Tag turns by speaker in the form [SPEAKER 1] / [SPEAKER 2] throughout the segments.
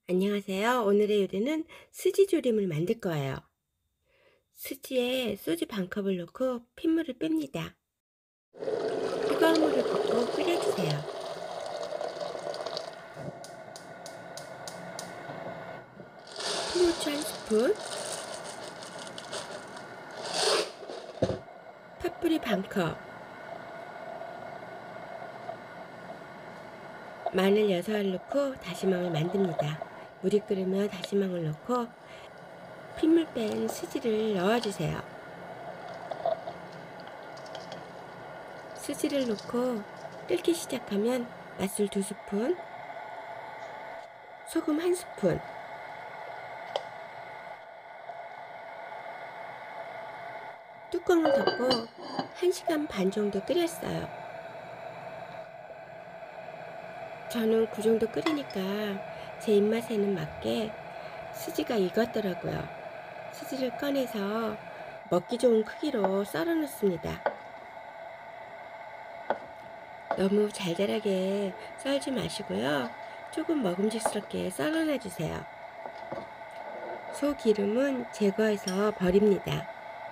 [SPEAKER 1] 안녕하세요. 오늘의 요리는 스지조림을 만들 거예요. 스지에 소주 반 컵을 넣고 핏물을 뺍니다. 뜨거운 물을 붓고 끓여주세요. 통후추 한 스푼, 팥뿌리 반 컵, 마늘 6알 넣고 다시마를 만듭니다. 물이 끓으면 다시마를 넣고 핏물 뺀 스지를 넣어주세요. 스지를 넣고 끓기 시작하면 맛술 2스푼, 소금 1스푼, 뚜껑을 덮고 1시간 반 정도 끓였어요. 저는 그 정도 끓이니까 제 입맛에는 맞게 스지가 익었더라고요. 스지를 꺼내서 먹기 좋은 크기로 썰어 놓습니다. 너무 잘잘하게 썰지 마시고요. 조금 먹음직스럽게 썰어놔 주세요. 소 기름은 제거해서 버립니다.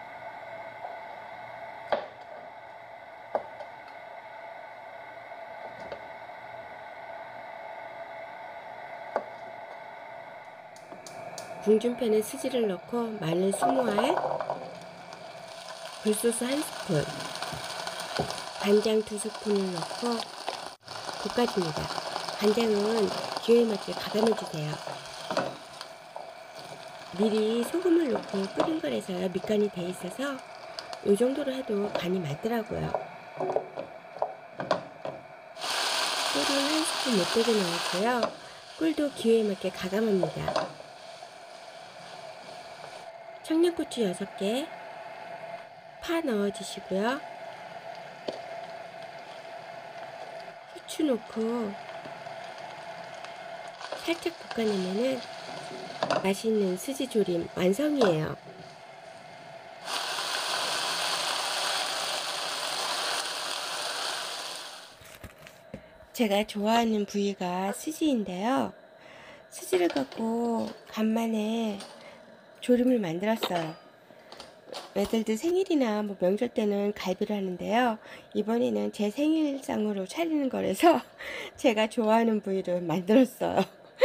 [SPEAKER 1] 궁중팬에 스지를 넣고 마늘 20알, 굴소스 1스푼, 간장 2스푼을 넣고 볶아줍니다. 간장은 기호에 맞게 가감해주세요. 미리 소금을 넣고 끓인 거라서요. 밑간이 돼 있어서 이 정도로 해도 간이 맞더라고요. 꿀은 1스푼 못되게 넣었고요. 꿀도 기호에 맞게 가감합니다. 청양고추 6개, 파 넣어주시고요. 후추 넣고 살짝 볶아내면은 맛있는 스지조림 완성이에요. 제가 좋아하는 부위가 스지인데요. 스지를 갖고 간만에 조림을 만들었어요. 애들도 생일이나 뭐 명절 때는 갈비를 하는데요. 이번에는 제 생일상으로 차리는 거라서 제가 좋아하는 부위를 만들었어요.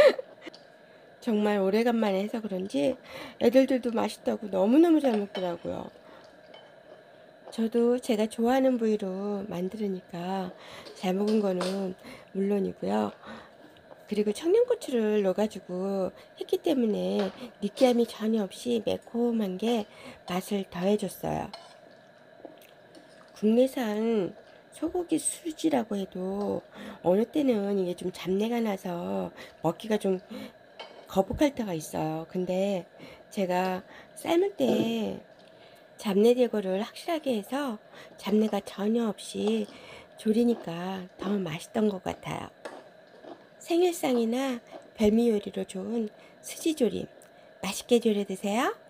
[SPEAKER 1] 정말 오래간만에 해서 그런지 애들도 맛있다고 너무너무 잘 먹더라고요. 저도 제가 좋아하는 부위로 만들으니까 잘 먹은 거는 물론이고요. 그리고 청양고추를 넣어가지고 했기 때문에 느끼함이 전혀 없이 매콤한 게 맛을 더해줬어요. 국내산 소고기 수지라고 해도 어느 때는 이게 좀 잡내가 나서 먹기가 좀 거북할 때가 있어요. 근데 제가 삶을 때 잡내 제거를 확실하게 해서 잡내가 전혀 없이 조리니까 더 맛있던 것 같아요. 생일상이나 별미 요리로 좋은 스지조림 맛있게 조려 드세요.